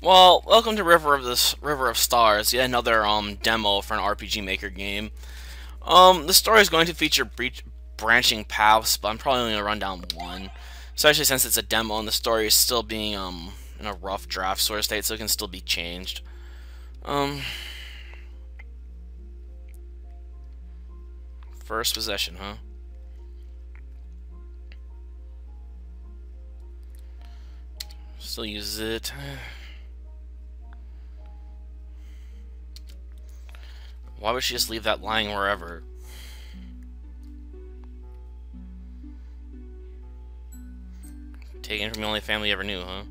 Well, welcome to River of Stars, yet another demo for an RPG Maker game. The story is going to feature branching paths, but I'm probably only gonna run down one, especially since it's a demo and the story is still being in a rough draft sort of state, so it can still be changed. First possession, huh? Still uses it. Why would she just leave that lying wherever? Taken from the only family you ever knew, huh?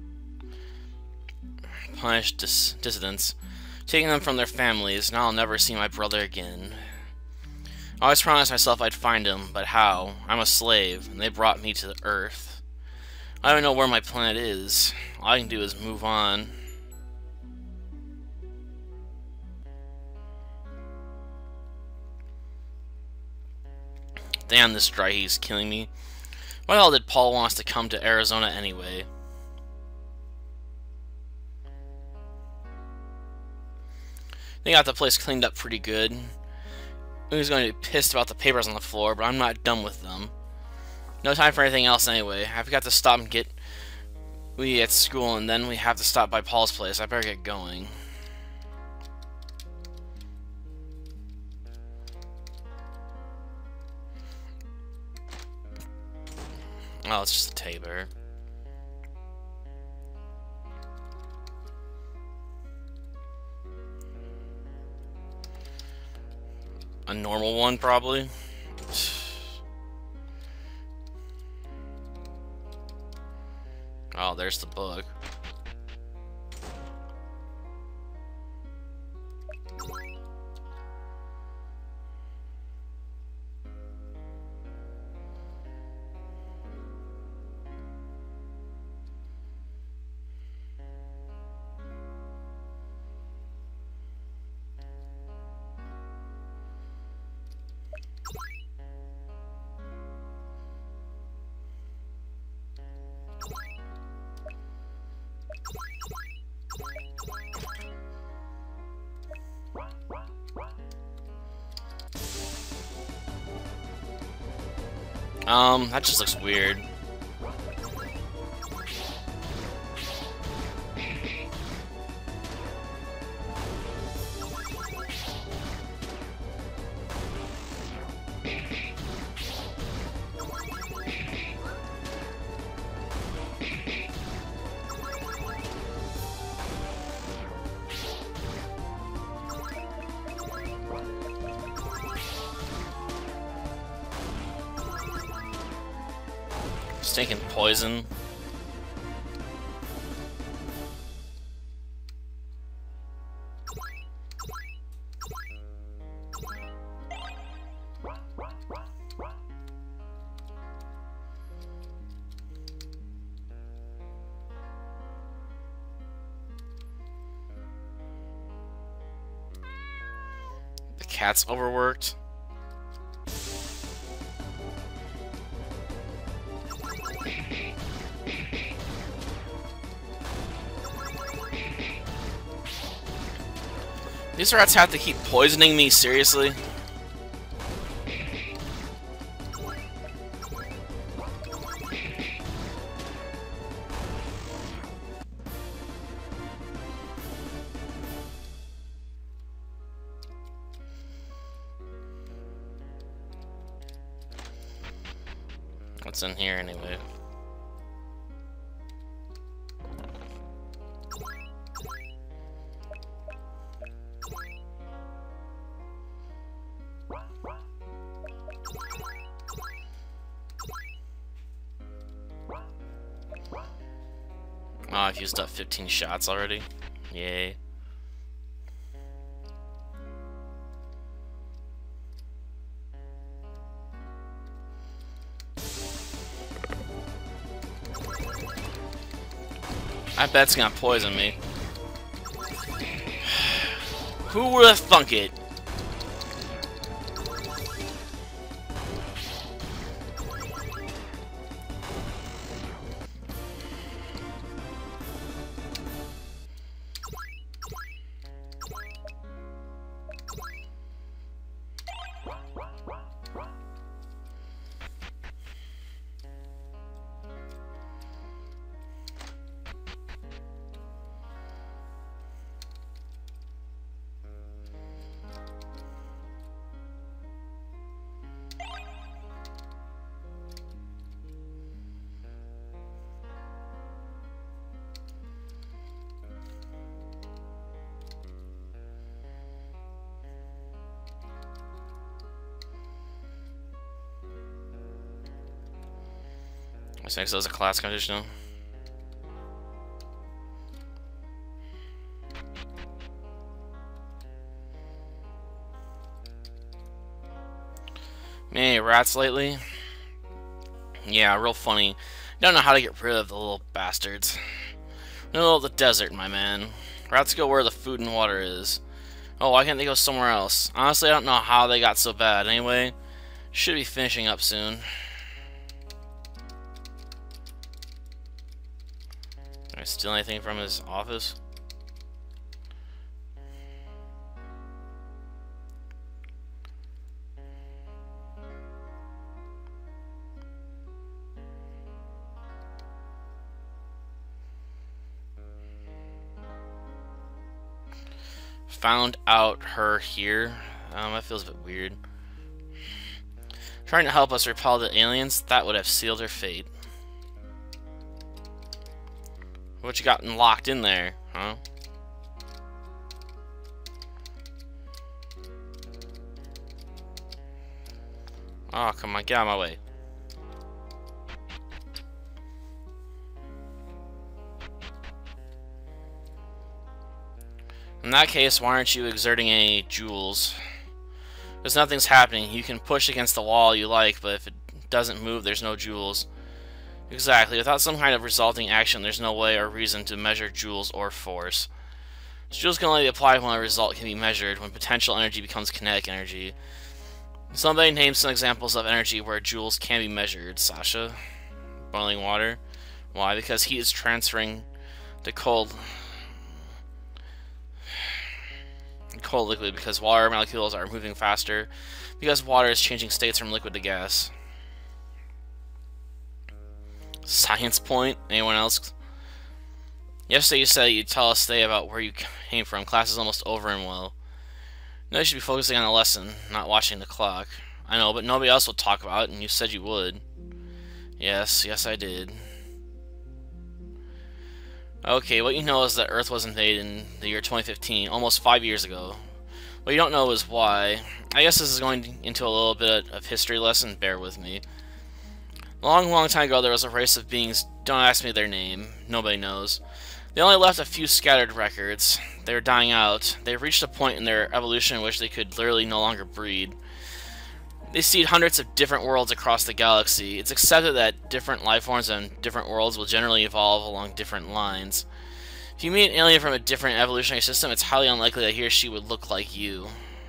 Punish dissidents. Taking them from their families. Now I'll never see my brother again. I always promised myself I'd find him, but how? I'm a slave, and they brought me to the Earth. I don't know where my planet is. All I can do is move on. Damn, this dry heat's killing me. Why the hell did Paul want us to come to Arizona anyway? They got the place cleaned up pretty good. He's going to be pissed about the papers on the floor, but I'm not done with them. No time for anything else anyway. I've got to stop and get we at school, and then we have to stop by Paul's place. I better get going. Oh, it's just a teddy bear. A normal one, probably. Oh, there's the book. That just looks weird. Stinking poison. The cat's overworked. These rats have to keep poisoning me, seriously? What's in here anyway? Oh, I've used up 15 shots already. Yay. I bet it's gonna poison me. Who would have thunk it? This makes it as a class competition now. Any rats lately? Yeah, real funny. Don't know how to get rid of the little bastards. Middle of the desert, my man. Rats go where the food and water is. Oh, why can't they go somewhere else? Honestly, I don't know how they got so bad. Anyway, should be finishing up soon. Did I steal anything from his office? Found out her here. That feels a bit weird. Trying to help us repel the aliens, that would have sealed her fate. What you gotten locked in there, huh? Oh, come on, get out of my way. In that case, why aren't you exerting any jewels? Because nothing's happening. You can push against the wall you like, but if it doesn't move, there's no jewels. Exactly. Without some kind of resulting action, there's no way or reason to measure jewels or force. Jewels can only be applied when a result can be measured, when potential energy becomes kinetic energy. Somebody name some examples of energy where jewels can be measured. Sasha? Boiling water? Why? Because heat is transferring to cold liquid, because water molecules are moving faster, because water is changing states from liquid to gas. Science point? Anyone else? Yesterday you said you'd tell us today about where you came from. Class is almost over and well. No, you should be focusing on the lesson, not watching the clock. I know, but nobody else will talk about it, and you said you would. Yes, I did. Okay, what you know is that Earth was invaded in the year 2015, almost 5 years ago. What you don't know is why. I guess this is going into a little bit of history lesson, bear with me. A long time ago there was a race of beings, don't ask me their name, nobody knows. They only left a few scattered records. They were dying out. They reached a point in their evolution in which they could literally no longer breed. They seed hundreds of different worlds across the galaxy. It's accepted that different life forms on different worlds will generally evolve along different lines. If you meet an alien from a different evolutionary system, it's highly unlikely that he or she would look like you.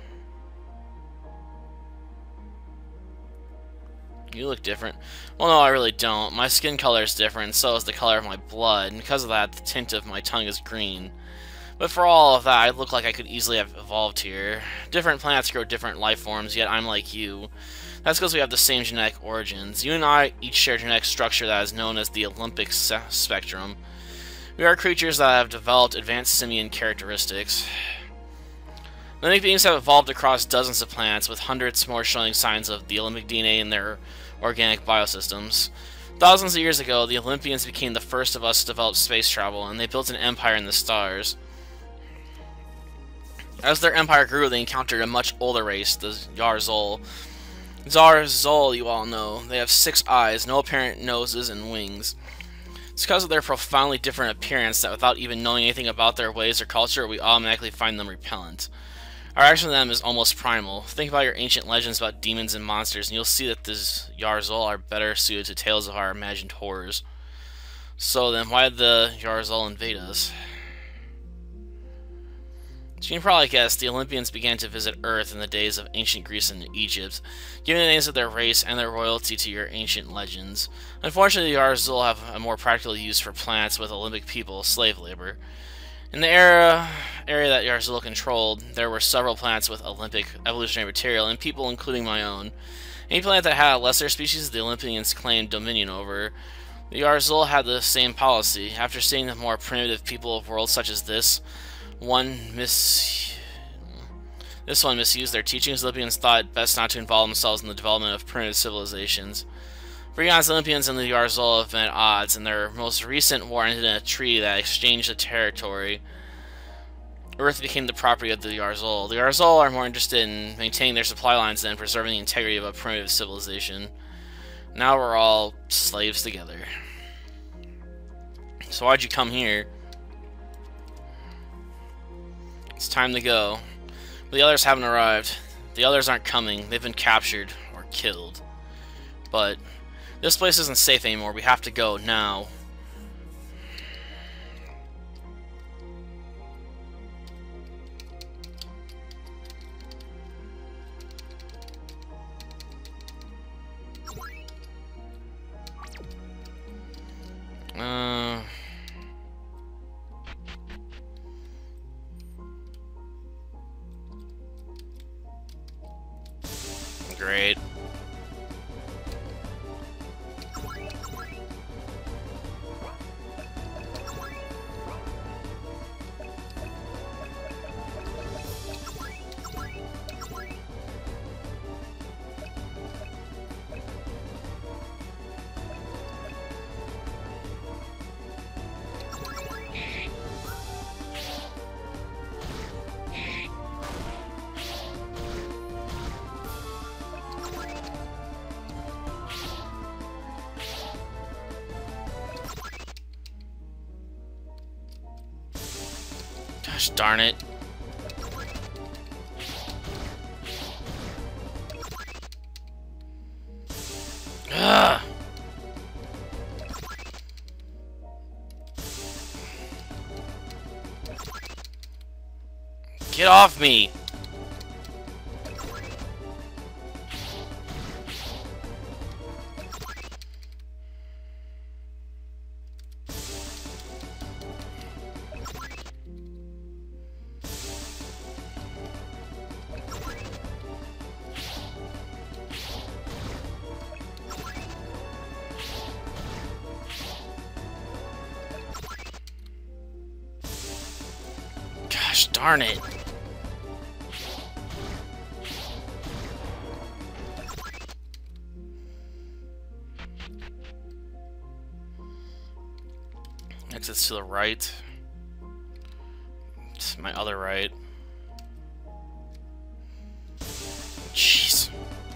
You look different. Well, no, I really don't. My skin color is different, and so is the color of my blood, and because of that, the tint of my tongue is green. But for all of that, I look like I could easily have evolved here. Different planets grow different life forms, yet I'm like you. That's because we have the same genetic origins. You and I each share genetic structure that is known as the Olympic spectrum. We are creatures that have developed advanced simian characteristics. Living beings have evolved across dozens of planets, with hundreds more showing signs of the Olympic DNA in their organic biosystems. Thousands of years ago, the Olympians became the first of us to develop space travel, and they built an empire in the stars. As their empire grew, they encountered a much older race, the Yarzol. Zarzol, you all know. They have 6 eyes, no apparent noses, and wings. It's because of their profoundly different appearance that without even knowing anything about their ways or culture, we automatically find them repellent. Our action to them is almost primal. Think about your ancient legends about demons and monsters, and you'll see that these Yarzol are better suited to tales of our imagined horrors. So then, why did the Yarzol invade us? As you can probably guess, the Olympians began to visit Earth in the days of ancient Greece and Egypt, giving the names of their race and their royalty to your ancient legends. Unfortunately, the Yarzul have a more practical use for planets with Olympic people, slave labor. In the area that Yarzul controlled, there were several planets with Olympic evolutionary material, and people including my own. Any planet that had a lesser species, the Olympians claimed dominion over. The Yarzul had the same policy. After seeing the more primitive people of worlds such as this one misused their teachings, Olympians thought it best not to involve themselves in the development of primitive civilizations. For honest, Olympians and the Yarzul have been at odds, and their most recent war ended in a treaty that exchanged the territory. Earth became the property of the Yarzul. The Yarzul are more interested in maintaining their supply lines than preserving the integrity of a primitive civilization. Now we're all slaves together. So why'd you come here? It's time to go. But the others haven't arrived. The others aren't coming. They've been captured or killed. But this place isn't safe anymore. We have to go now. Great. Gosh darn it. Ugh. Get off me! Gosh darn it. Exits to the right. It's my other right. Jeez.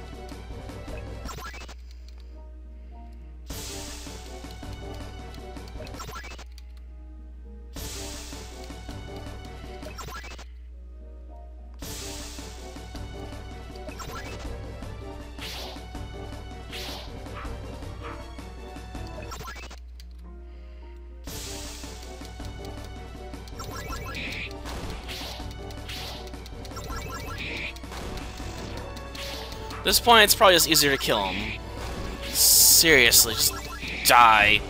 At this point, it's probably just easier to kill him. Seriously, just die.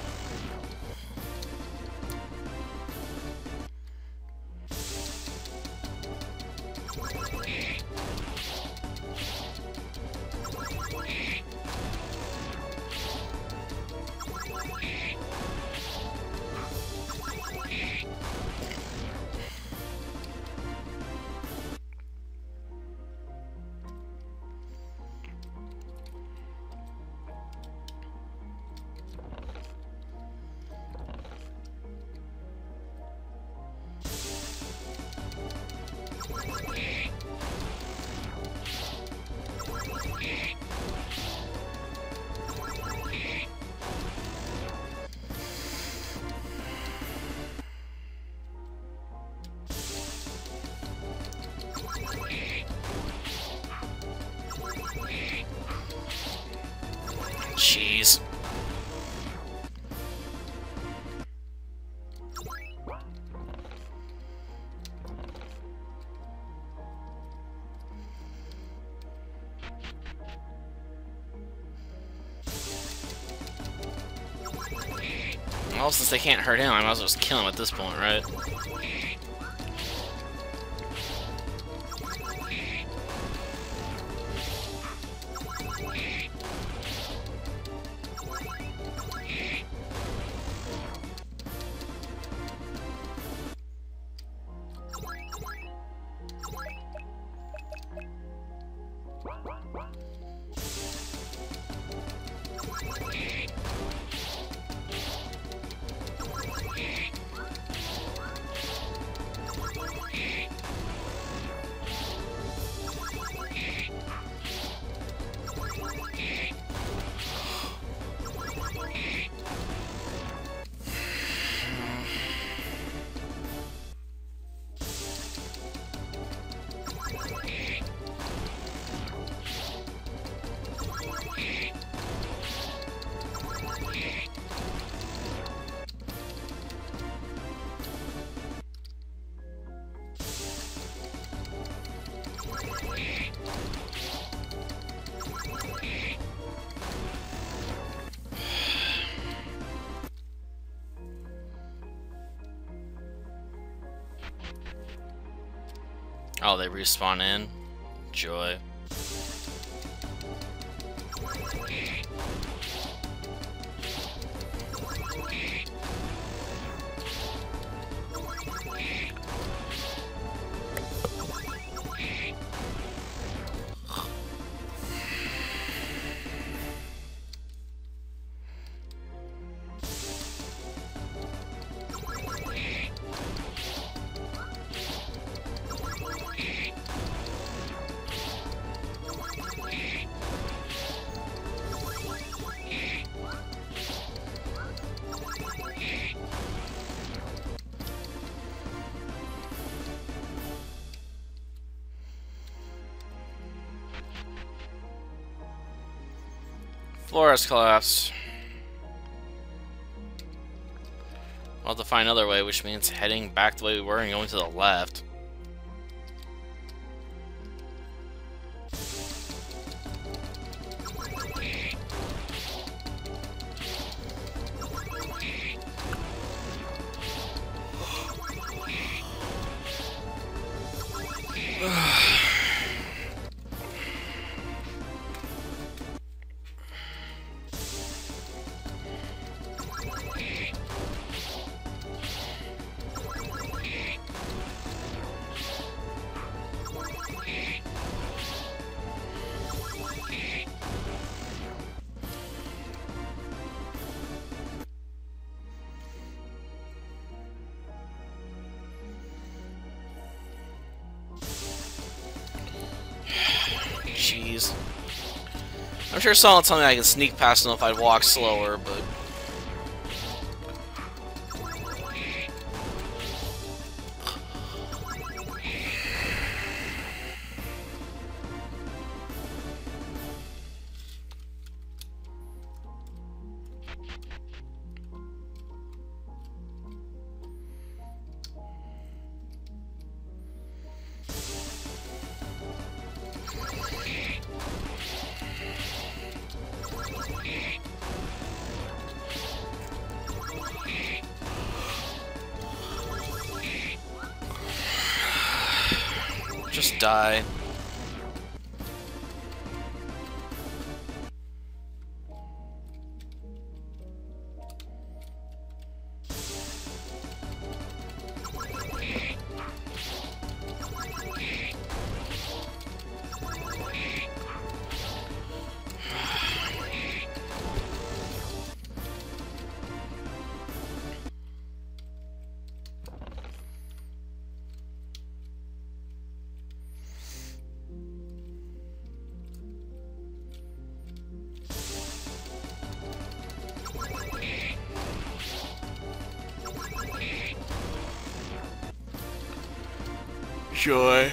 Jeez. Well, since they can't hurt him, I might as well just kill him at this point, right? Oh, they respawn in? Joy. Floor has collapsed. We'll have to find another way, which means heading back the way we were and going to the left. Jeez. I'm sure someone will tell me I can sneak past them if I walk slower, but... just die. Joy.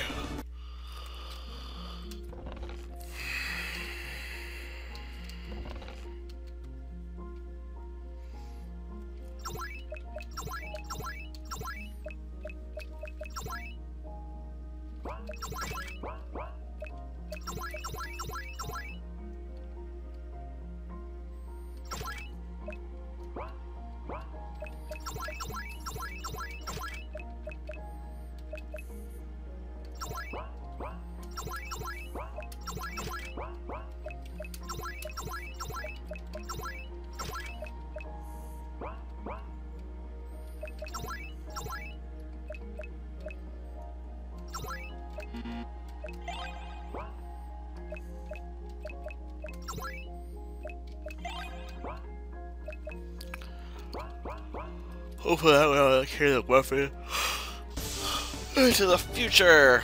Hopefully that way I'll carry the weapon into the future.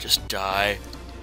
Just die.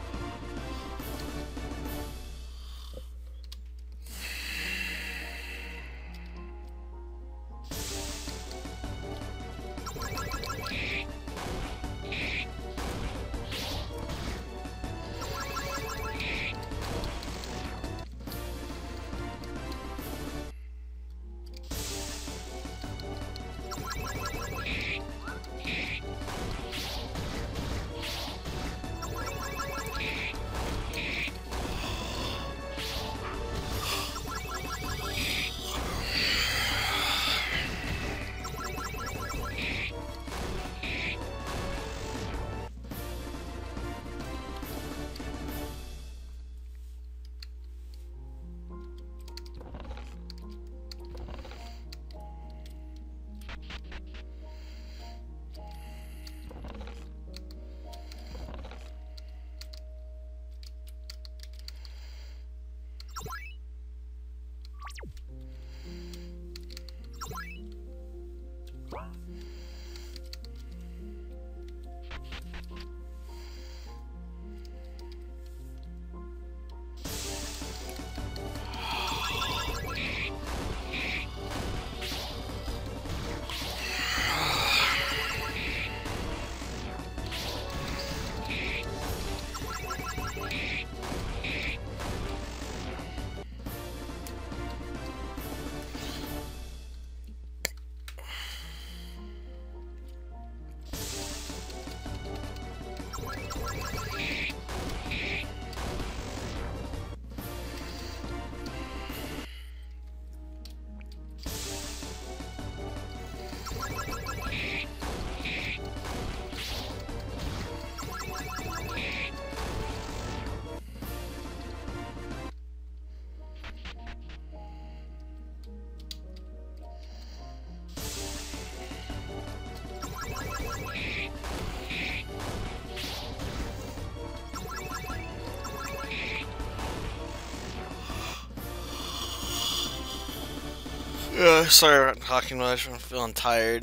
Sorry about talking much, I'm feeling tired.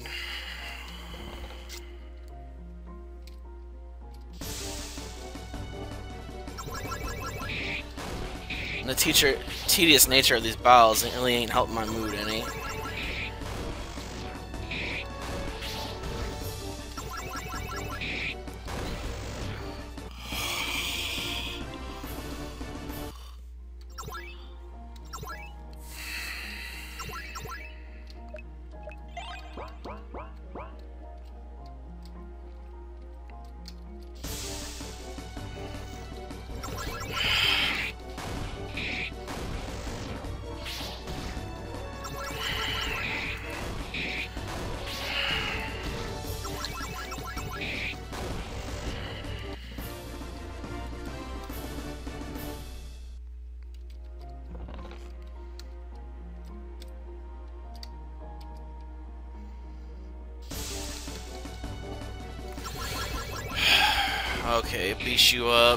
And the tedious nature of these battles really ain't helping my mood any. Okay, beat you up.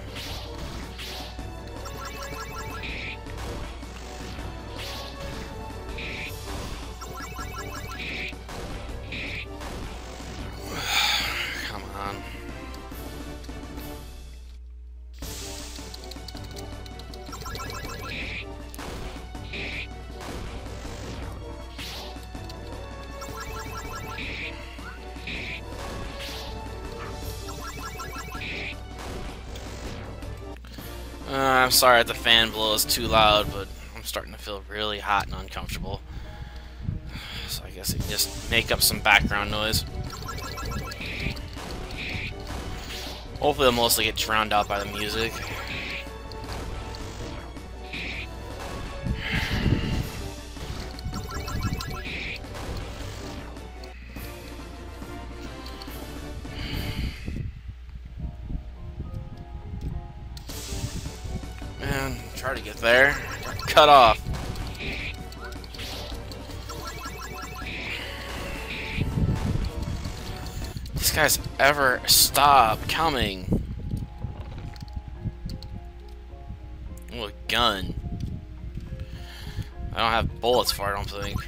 Come on. I'm sorry if the fan blows too loud, but I'm starting to feel really hot and uncomfortable. So I guess I can just make up some background noise. Hopefully it'll mostly get drowned out by the music. Man, try to get there. Cut off. These guys ever stop coming? Oh, a gun. I don't have bullets for it, I don't think.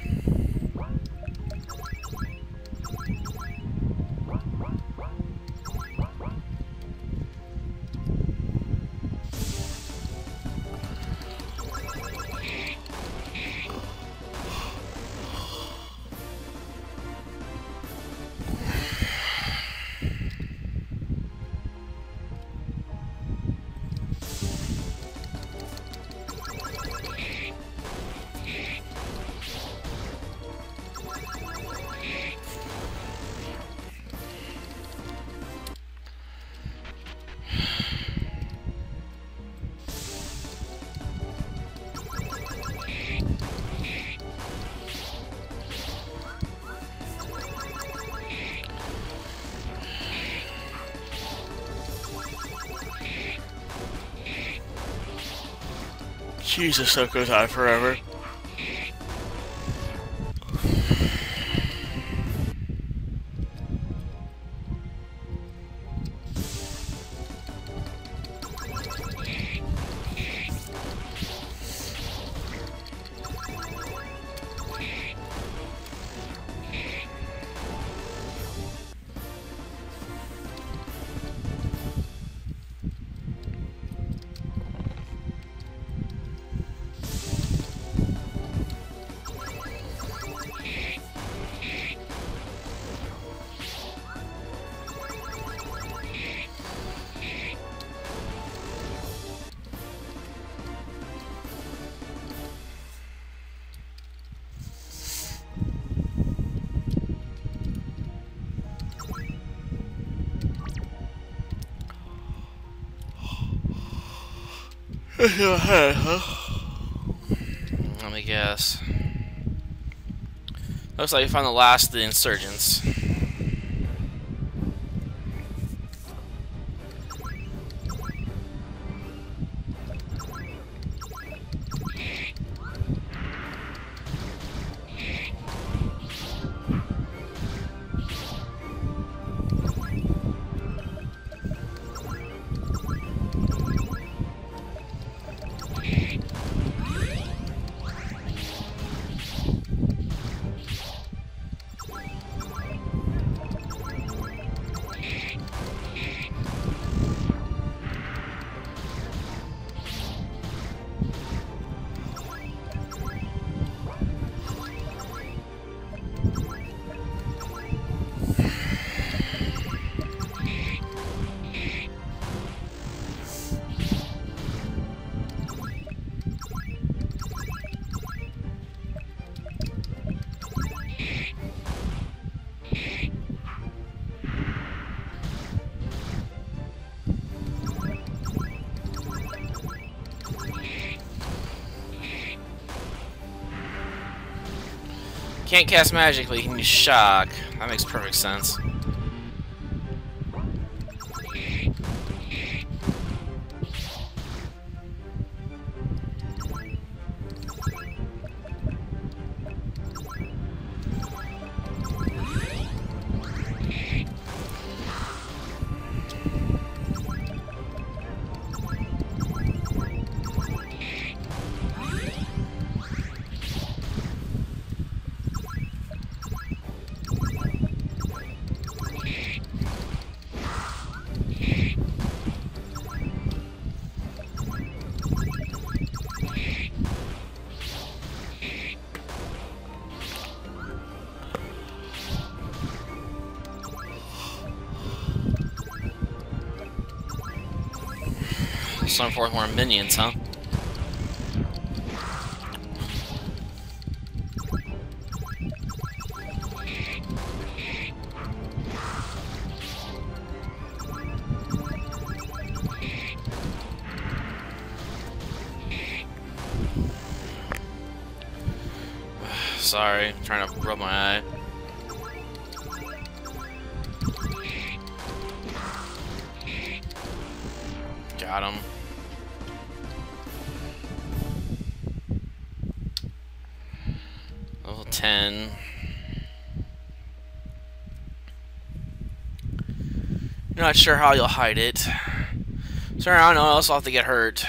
Jesus, so goes on forever. Let me guess. Looks like you found the last of the insurgents. Can't cast magic, but you can use shock. That makes perfect sense. So forth more minions, huh? Sorry, I'm trying to rub my eye. Got him. Level 10. Not sure how you'll hide it. Sorry, I don't know, else I'll have to get hurt.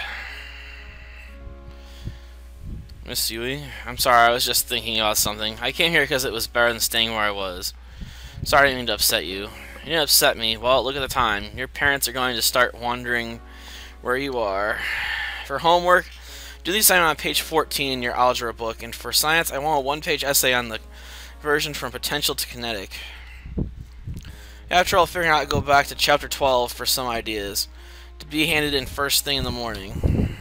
Miss Yui? I'm sorry, I was just thinking about something. I came here because it was better than staying where I was. Sorry, I didn't mean to upset you. You didn't upset me. Well, look at the time. Your parents are going to start wondering where you are. For homework, do the assignment on page 14 in your algebra book, and for science, I want a one-page essay on the conversion from potential to kinetic. After all, figuring out, go back to chapter 12 for some ideas, to be handed in first thing in the morning.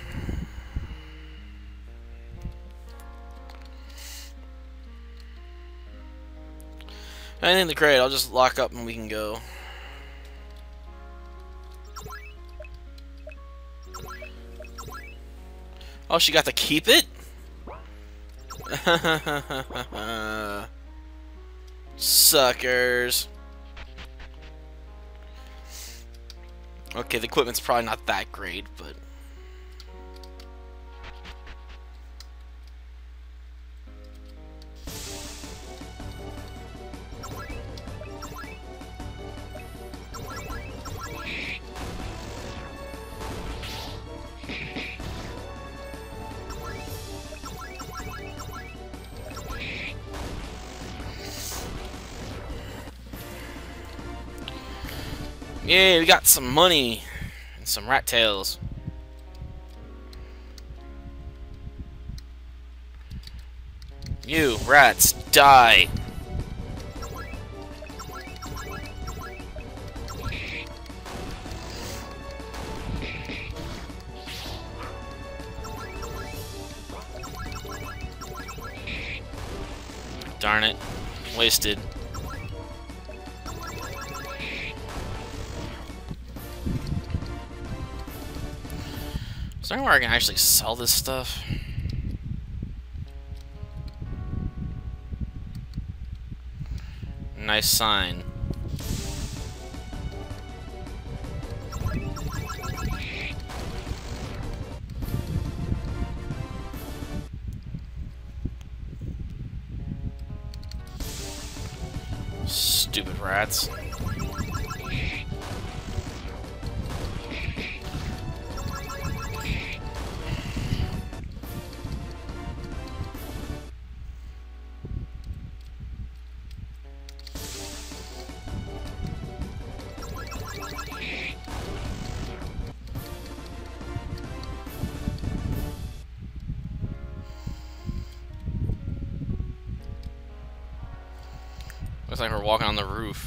Anything in the crate, I'll just lock up and we can go. Oh, she got to keep it? Suckers. Okay, the equipment's probably not that great, but... Yay, we got some money and some rat tails. You rats, die! Darn it. Wasted. Is there anywhere I can actually sell this stuff? Nice sign. Stupid rats. Looks like we're walking on the roof.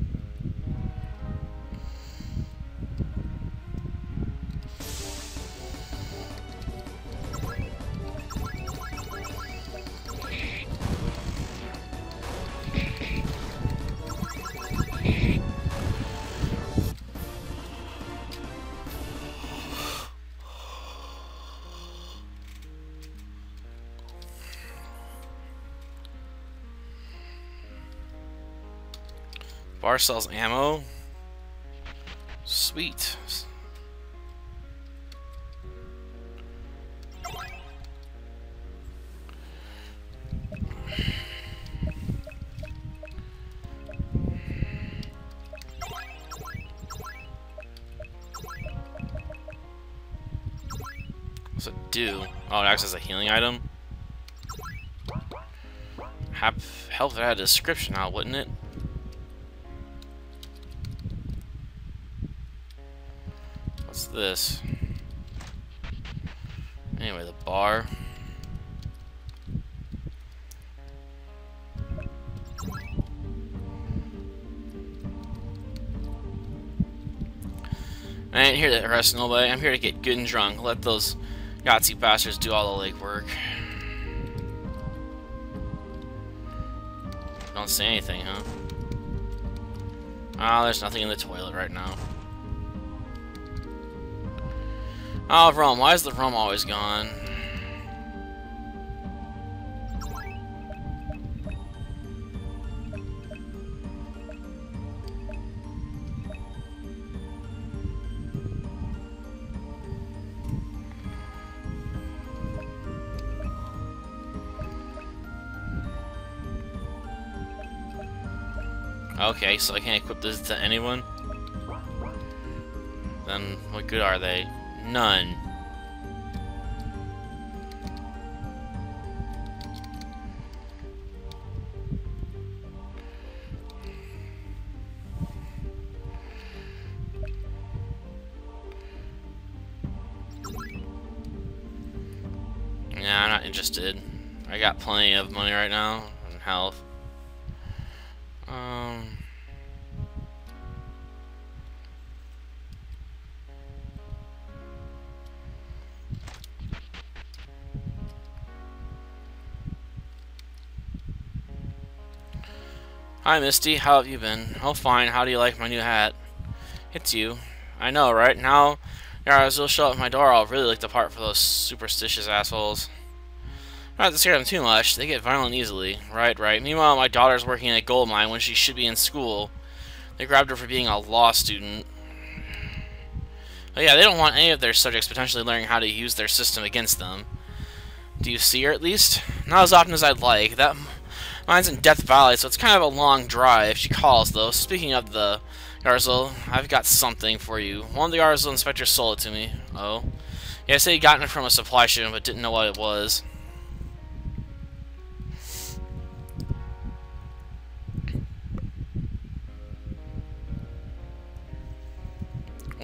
Bar sells ammo. Sweet. What's it do? Oh, it acts as a healing item. Help if it had a description now, wouldn't it? What's this? Anyway, the bar. I ain't here to arrest nobody. I'm here to get good and drunk. Let those Yahtzee bastards do all the legwork. Don't say anything, huh? Oh, there's nothing in the toilet right now. Oh, rum. Why is the rum always gone? Okay, so I can't equip this to anyone? Then what good are they? None. Yeah, I'm not interested. I got plenty of money right now and health. Hi, Misty. How have you been? Oh, fine. How do you like my new hat? It's you. I know, right? Now, as you'll show up at my door, I'll really look the part for those superstitious assholes. I don't have to scare them too much. They get violent easily. Right, right. Meanwhile, my daughter's working in a gold mine when she should be in school. They grabbed her for being a law student. Oh yeah, they don't want any of their subjects potentially learning how to use their system against them. Do you see her at least? Not as often as I'd like. That mine's in Death Valley, so it's kind of a long drive. She calls, though. Speaking of the Yarzel, I've got something for you. One of the Yarzel inspectors sold it to me. Oh? Yeah, I said he got it from a supply shipment, but didn't know what it was.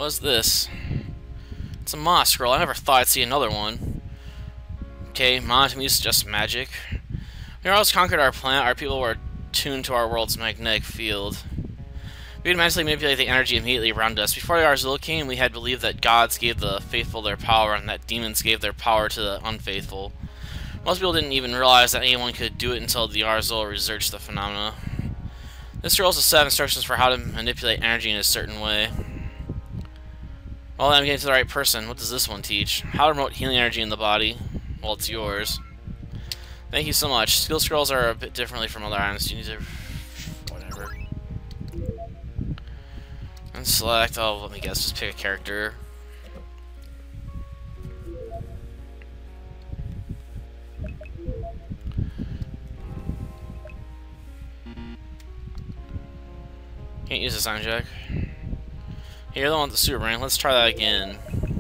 What's this? It's a moss scroll. I never thought I'd see another one. Okay, Moss is just magic. We almost conquered our planet. Our people were tuned to our world's magnetic field. We would magically manipulate the energy immediately around us. Before the Arzul came, we had believed that gods gave the faithful their power and that demons gave their power to the unfaithful. Most people didn't even realize that anyone could do it until the Arzul researched the phenomena. This scroll is a set of instructions for how to manipulate energy in a certain way. Well, I'm getting to the right person. What does this one teach? How to promote healing energy in the body. Well, it's yours. Thank you so much. Skill scrolls are a bit differently from other items. You need to... whatever. And select... oh, let me guess. Just pick a character. Can't use the sound jack. Here, the one with the super brain. Let's try that again.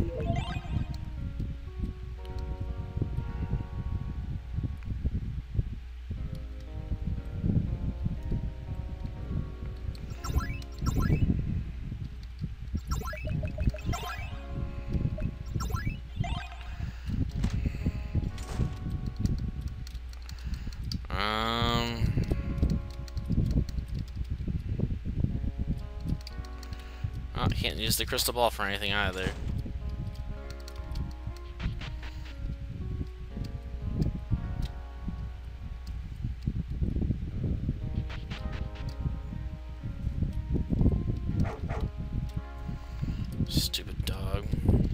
Oh, I can't use the crystal ball for anything either. Stupid dog.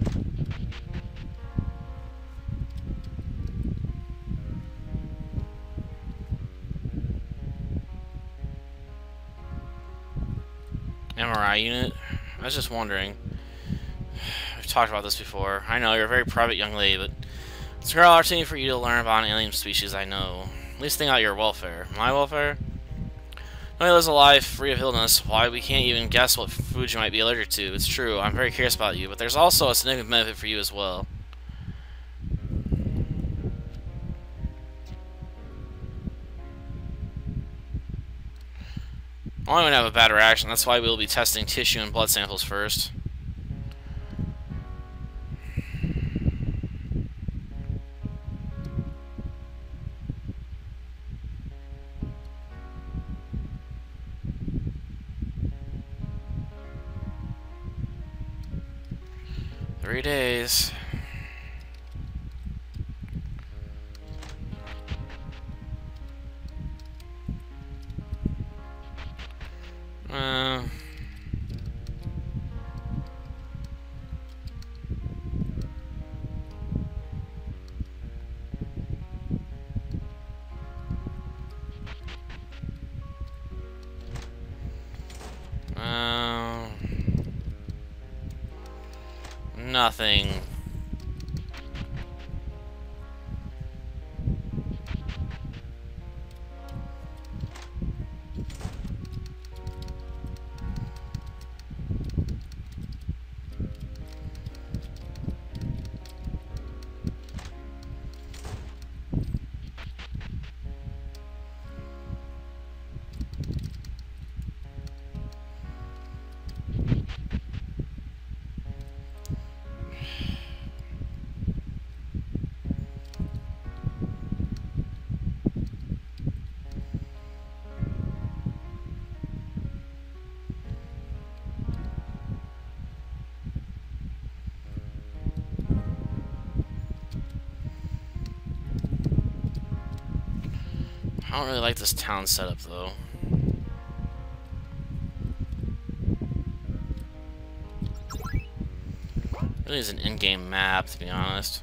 MRI unit? I was just wondering. We've talked about this before. I know, you're a very private young lady, but it's a great opportunity for you to learn about an alien species I know. At least think about your welfare. My welfare? Nobody lives a life free of illness. Why, we can't even guess what food you might be allergic to. It's true, I'm very curious about you, but there's also a significant benefit for you as well. I'm only going to have a bad reaction. That's why we'll be testing tissue and blood samples first. Three days. Nothing. I don't really like this town setup, though. Really is an in-game map, to be honest.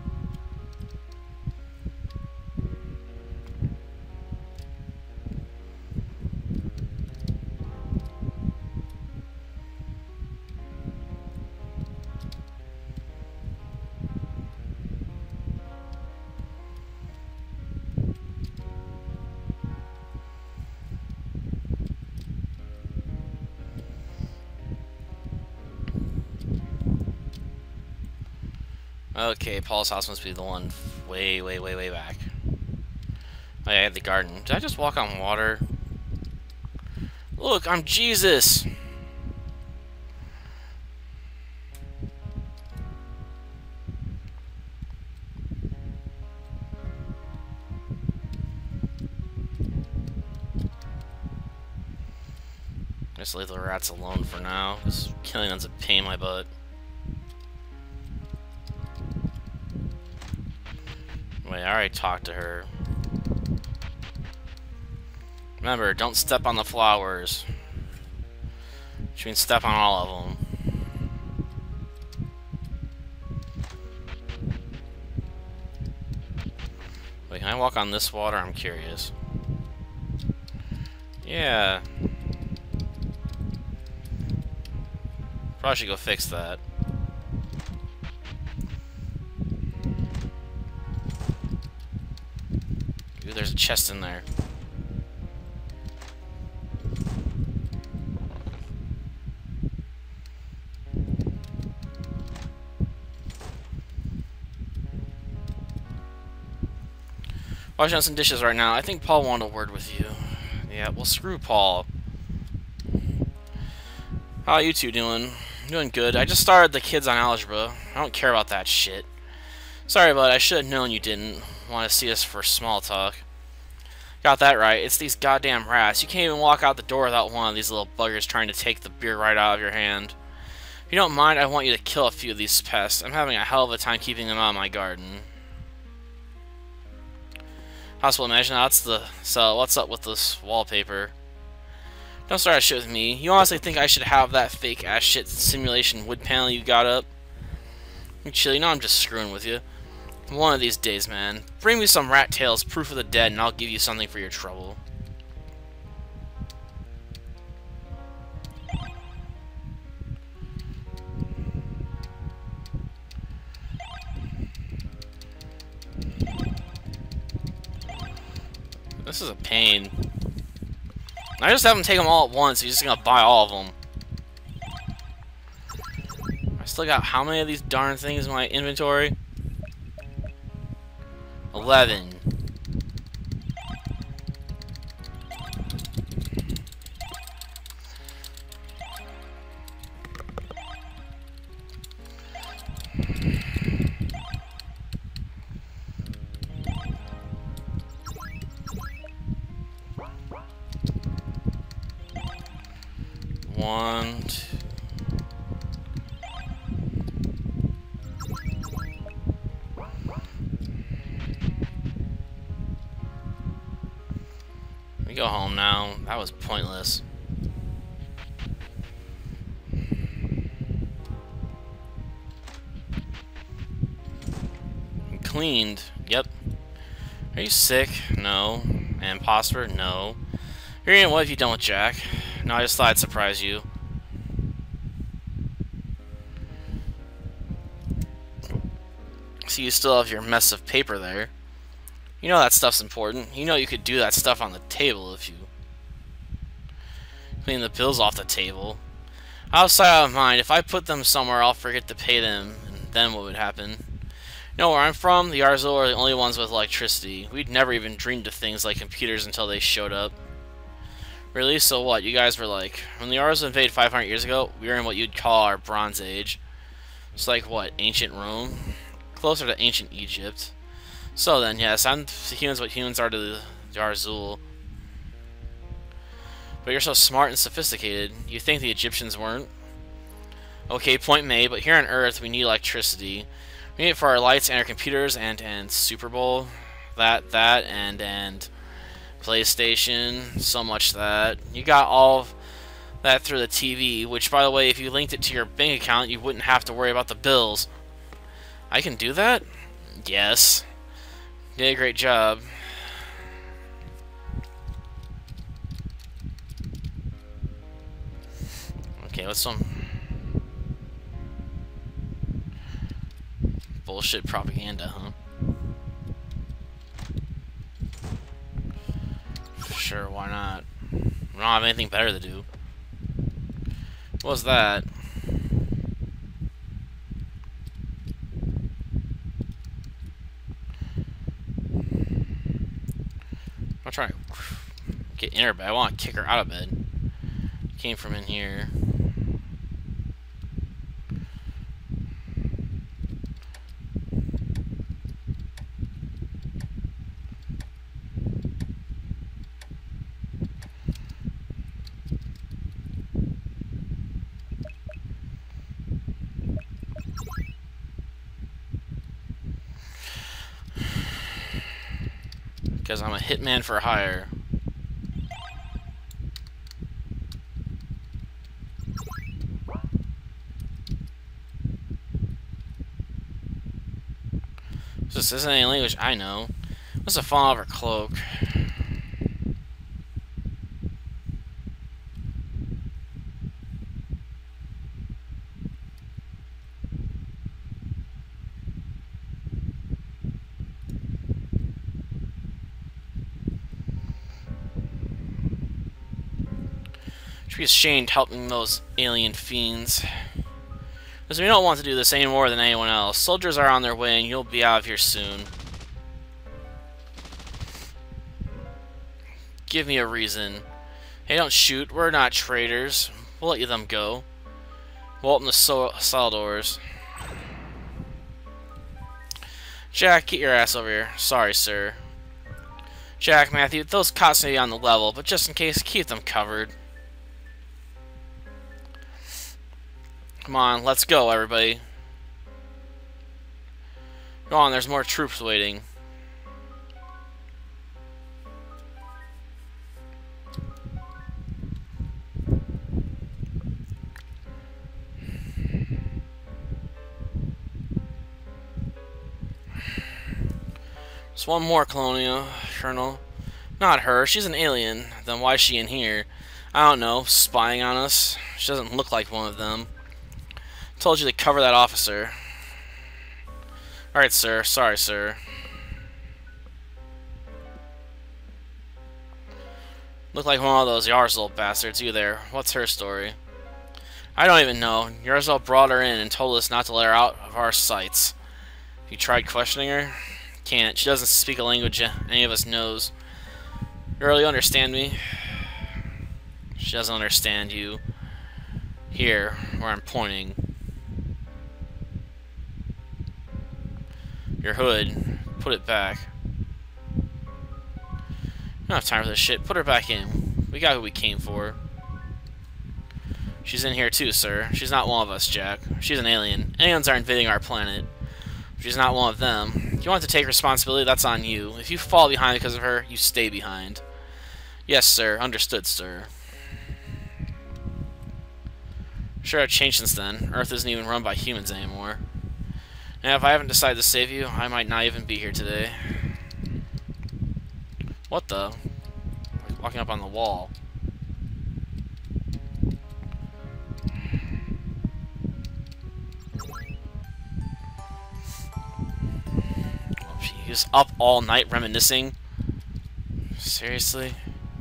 Okay, Paul's house must be the one way back. Oh yeah, I had the garden. Did I just walk on water? Look, I'm Jesus! Just leave the rats alone for now, because killing them's a pain in my butt. Wait, I already talked to her. Remember, don't step on the flowers. Which means step on all of them. Wait, can I walk on this water? I'm curious. Yeah. Probably should go fix that. Ooh, there's a chest in there. Washing out some dishes right now. I think Paul wanted a word with you. Yeah, well, screw Paul. How are you two doing? Doing good. I just started the kids on algebra. I don't care about that shit. Sorry, bud. I should have known you didn't want to see us for small talk. Got that right. It's these goddamn rats. You can't even walk out the door without one of these little buggers trying to take the beer right out of your hand. If you don't mind, I want you to kill a few of these pests. I'm having a hell of a time keeping them out of my garden. Possible imagine that's the... So, what's up with this wallpaper? Don't start that shit with me. You honestly think I should have that fake ass shit simulation wood panel you got up? You chill, you know I'm just screwing with you. One of these days, man. Bring me some rat tails, proof of the dead, and I'll give you something for your trouble. This is a pain. I just have him take them all at once. He's just gonna buy all of them. I still got how many of these darn things in my inventory? 11. One, two. We go home now. That was pointless. Cleaned. Yep. Are you sick? No. And imposter? No. What have you done with Jack? No, I just thought I'd surprise you. So you still have your mess of paper there. You know that stuff's important. You know you could do that stuff on the table if you clean the bills off the table. Outside out of mind, if I put them somewhere, I'll forget to pay them, and then what would happen? You know where I'm from? The Arzul are the only ones with electricity. We'd never even dreamed of things like computers until they showed up. Really? So what? You guys were like... When the Arzul invaded 500 years ago, we were in what you'd call our Bronze Age. It's like, what, ancient Rome? Closer to ancient Egypt. So then, yes, I'm to humans what humans are to the Arzul. But you're so smart and sophisticated. You think the Egyptians weren't? Okay, point made, but here on Earth we need electricity. We need it for our lights and our computers and Super Bowl. And PlayStation. So much that. You got all of that through the TV, which, by the way, if you linked it to your bank account, you wouldn't have to worry about the bills. I can do that? Yes. You did a great job. Okay, what's some bullshit propaganda, huh? Sure, why not? We don't have anything better to do. What was that? I'm trying to get in her bed. I want to kick her out of bed. Came from in here. Because I'm a hitman for hire. This isn't any language I know. Must have fallen off her cloak. Should be ashamed helping those alien fiends. Because we don't want to do this any more than anyone else. Soldiers are on their way and you'll be out of here soon. Give me a reason. Hey, don't shoot. We're not traitors. We'll let them go. We'll open the cell doors. Jack, get your ass over here. Sorry, sir. Jack, Matthew, those cops may be on the level, but just in case, keep them covered. Come on, let's go, everybody. Go on, there's more troops waiting. Just one more, Colonia, Colonel. Not her, she's an alien. Then why is she in here? I don't know, spying on us? She doesn't look like one of them. Told you to cover that officer. Alright, sir. Sorry, sir. Look like one of those Yarzal bastards. You there. What's her story? I don't even know. Yarzal brought her in and told us not to let her out of our sights. You tried questioning her? Can't. She doesn't speak a language any of us knows. Girl, you understand me? She doesn't understand you. Here, where I'm pointing. Your hood. Put it back. We don't have time for this shit. Put her back in. We got who we came for. She's in here too, sir. She's not one of us, Jack. She's an alien. Aliens are invading our planet. She's not one of them. If you want to take responsibility, that's on you. If you fall behind because of her, you stay behind. Yes, sir. Understood, sir. Sure, I've changed since then. Earth isn't even run by humans anymore. And if I haven't decided to save you, I might not even be here today. What the? Walking up on the wall. He was up all night reminiscing. Seriously?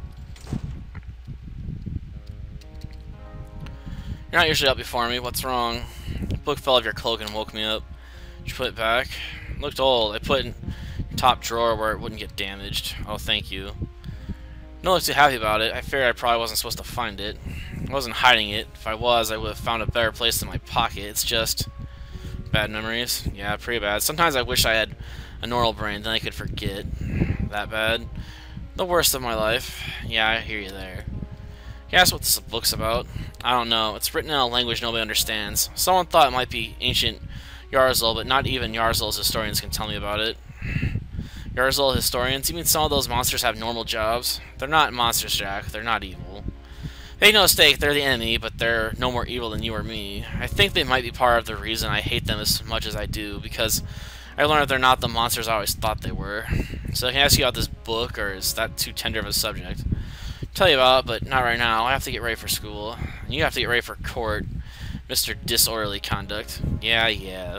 You're not usually up before me. What's wrong? The book fell off your cloak and woke me up. Did you put it back? It looked old. I put it in the top drawer where it wouldn't get damaged. Oh, thank you. Don't look too happy about it. I figured I probably wasn't supposed to find it. I wasn't hiding it. If I was, I would have found a better place than my pocket. It's just bad memories. Yeah, pretty bad. Sometimes I wish I had a normal brain, then I could forget. That bad. The worst of my life. Yeah, I hear you there. You asked what this book's about? I don't know. It's written in a language nobody understands. Someone thought it might be ancient Yarzal, but not even Yarzal's historians can tell me about it. Yarzal historians? You mean some of those monsters have normal jobs? They're not monsters, Jack. They're not evil. Make no mistake, they're the enemy, but they're no more evil than you or me. I think they might be part of the reason I hate them as much as I do, because I learned that they're not the monsters I always thought they were. So I can ask you about this book, or is that too tender of a subject? Tell you about it, but not right now. I have to get ready for school. You have to get ready for court, Mr. Disorderly Conduct. Yeah.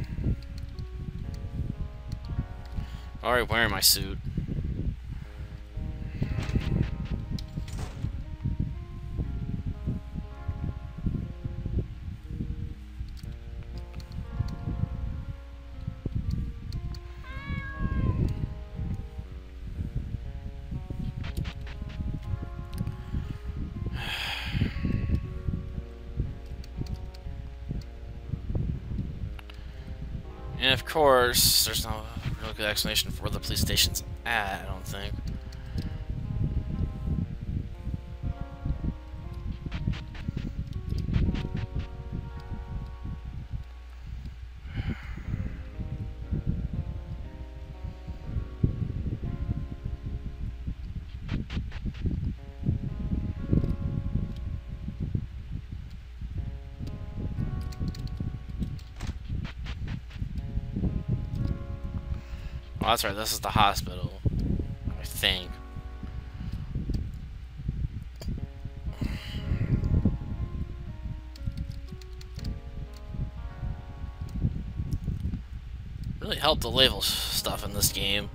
Alright, wearing my suit. And of course, there's no real good explanation for where the police station's at, I don't think. that's right, this is the hospital, I think. Really helped the label stuff in this game.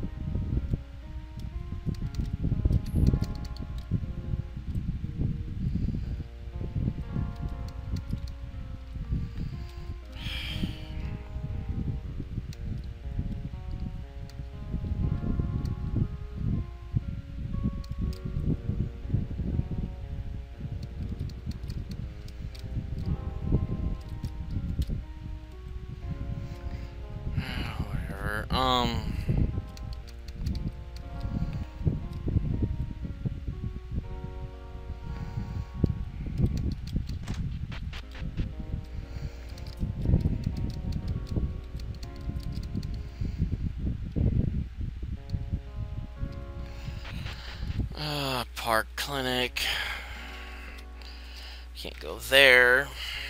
Whatever. Park Clinic. Can't go there.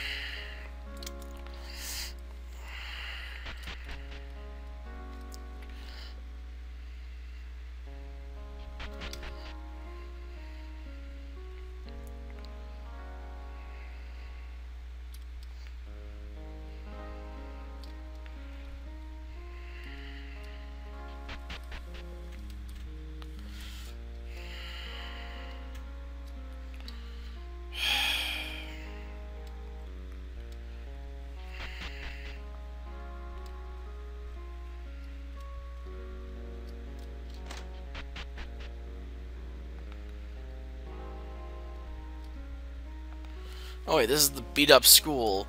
Oh wait, this is the beat up school.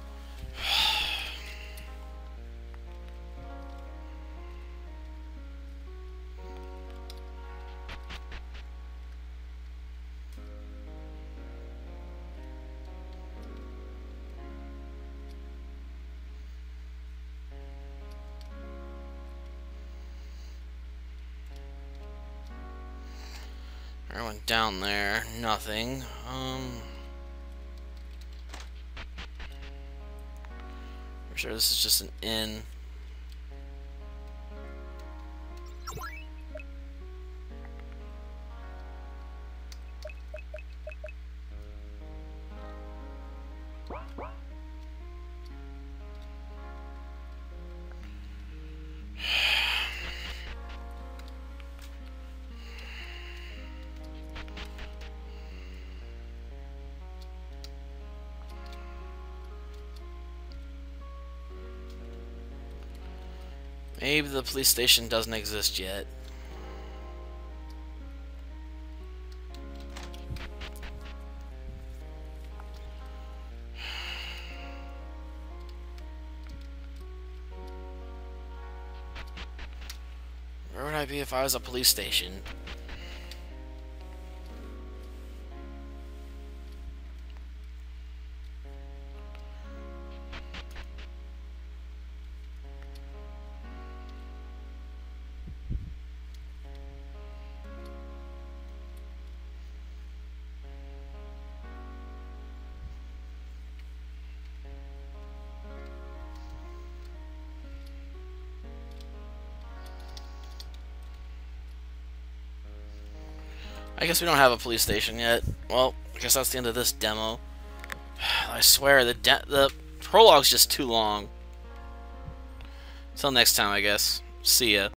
I went down there, nothing. I'm sure this is just an inn. Maybe the police station doesn't exist yet. Where would I be if I was a police station? I guess we don't have a police station yet. Well, I guess that's the end of this demo. I swear, the prologue's just too long. Till next time, I guess. See ya.